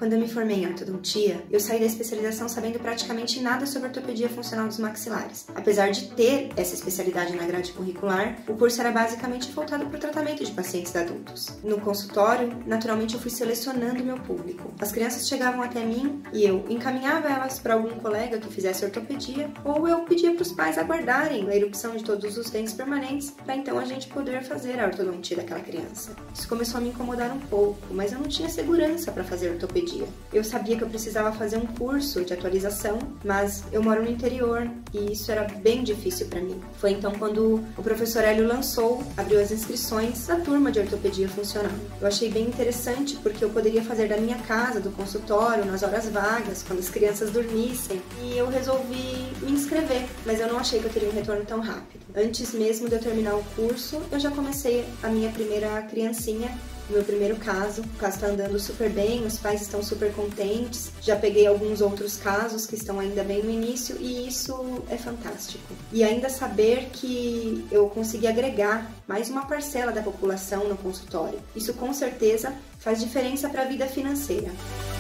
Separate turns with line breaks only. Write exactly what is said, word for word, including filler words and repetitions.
Quando eu me formei em ortodontia, eu saí da especialização sabendo praticamente nada sobre ortopedia funcional dos maxilares. Apesar de ter essa especialidade na grade curricular, o curso era basicamente voltado para o tratamento de pacientes adultos. No consultório, naturalmente eu fui selecionando meu público. As crianças chegavam até mim e eu encaminhava elas para algum colega que fizesse ortopedia, ou eu pedia para os pais aguardarem a erupção de todos os dentes permanentes para então a gente poder fazer a ortodontia daquela criança. Isso começou a me incomodar um pouco, mas eu não tinha segurança para fazer ortopedia. Eu sabia que eu precisava fazer um curso de atualização, mas eu moro no interior e isso era bem difícil para mim. Foi então quando o professor Hélio lançou, abriu as inscrições da turma de ortopedia funcional. Eu achei bem interessante porque eu poderia fazer da minha casa, do consultório, nas horas vagas, quando as crianças dormissem, e eu resolvi me inscrever, mas eu não achei que eu teria um retorno tão rápido. Antes mesmo de eu terminar o curso, eu já comecei a minha primeira criancinha, o meu primeiro caso. O caso está andando super bem, os pais estão super contentes. Já peguei alguns outros casos que estão ainda bem no início e isso é fantástico. E ainda saber que eu consegui agregar mais uma parcela da população no consultório. Isso com certeza faz diferença para a vida financeira.